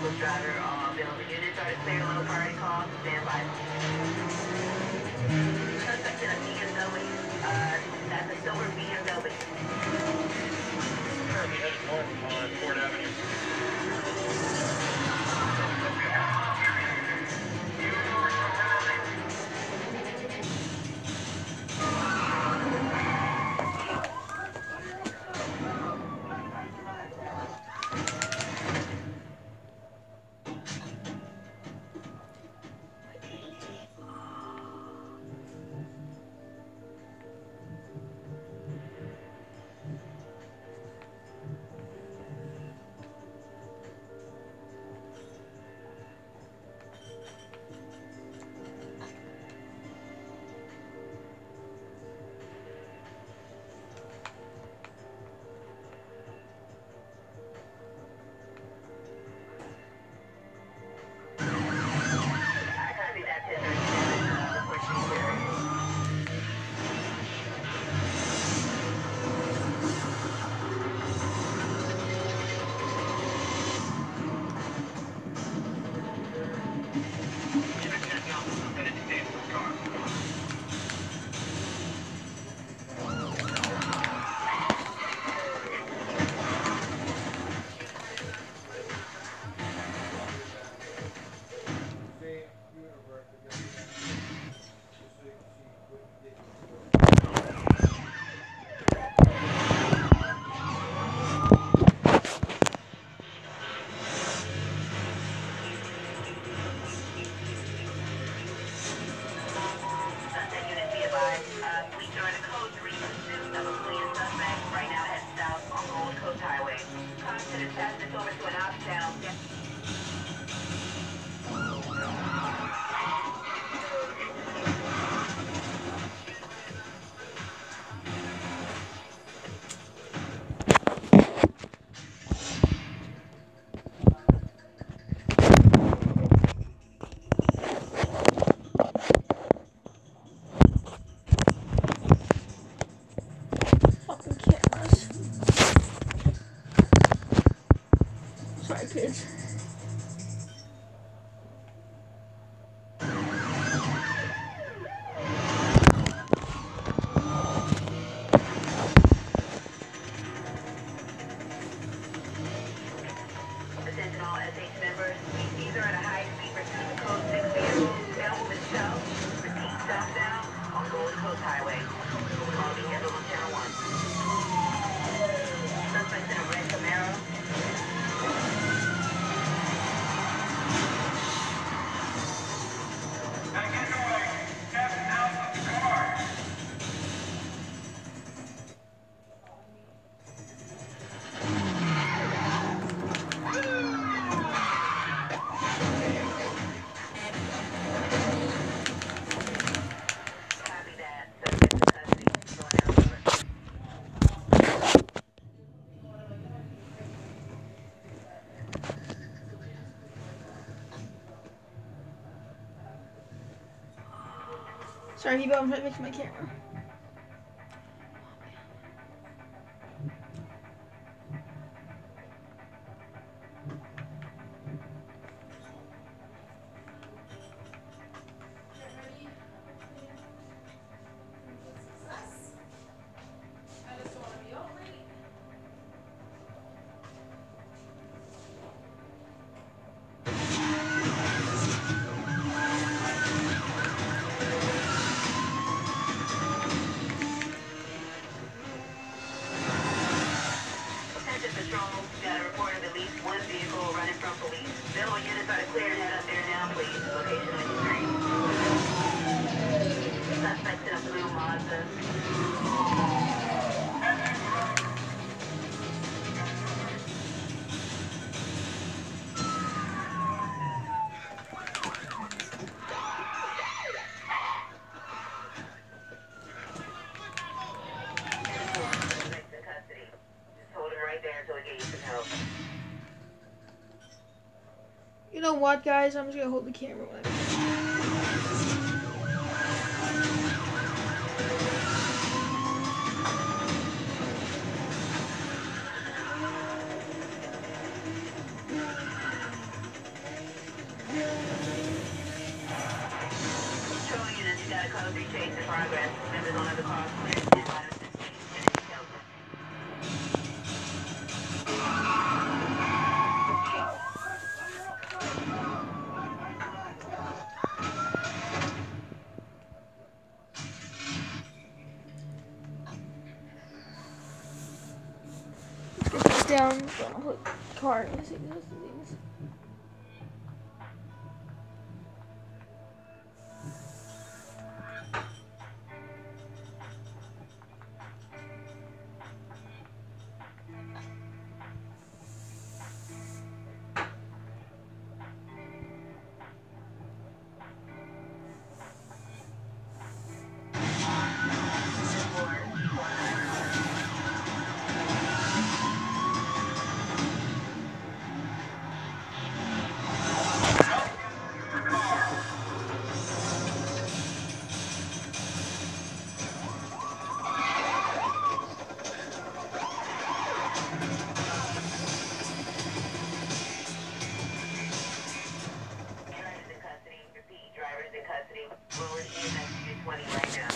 driver on building. Units are declared a little priority call. Stand by. Suspect in a BMW. That's a silver BMW. Currently headed north on 4th Avenue. Fucking cameras. Sorry, kids. Attention all SH members. These are at a high speed pursuit of code 6 vehicles. Down with the show. Repeat, southbound on Gold Coast Highway. Call me handled on channel 1. Suspect in a red Camaro. Sorry, people, I'm trying to fix my camera. You know what, guys? I'm just gonna hold the camera when progress. Members on undercover clear to line of 15 and shelter. Let's get this down. Don't put car in these things. Drivers in custody. Roll an EMS 220 right now.